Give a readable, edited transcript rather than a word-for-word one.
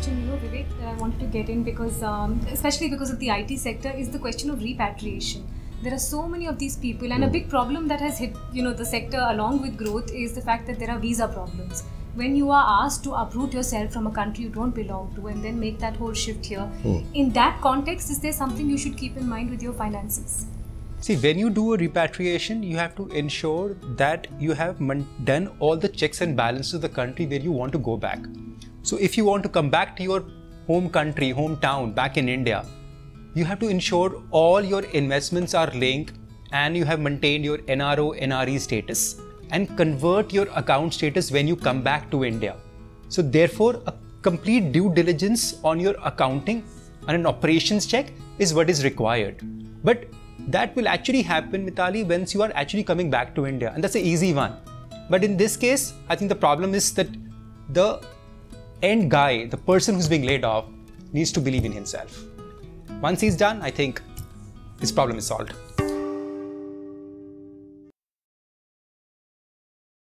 question, Vivek, that I wanted to get in because, especially because of the IT sector, is the question of repatriation. There are so many of these people, and a big problem that has hit, the sector along with growth is the fact that there are visa problems. When you are asked to uproot yourself from a country you don't belong to and then make that whole shift here, in that context, is there something you should keep in mind with your finances? See, when you do a repatriation, you have to ensure that you have done all the checks and balances of the country where you want to go back. So if you want to come back to your home country, hometown, back in India, you have to ensure all your investments are linked and you have maintained your NRO, NRE status and convert your account status when you come back to India. So therefore, a complete due diligence on your accounting and an operations check is what is required. But that will actually happen, Mitali, once you are actually coming back to India, and that's an easy one. But in this case, I think the problem is that the end guy, the person who's being laid off, needs to believe in himself. Once he's done, I think his problem is solved.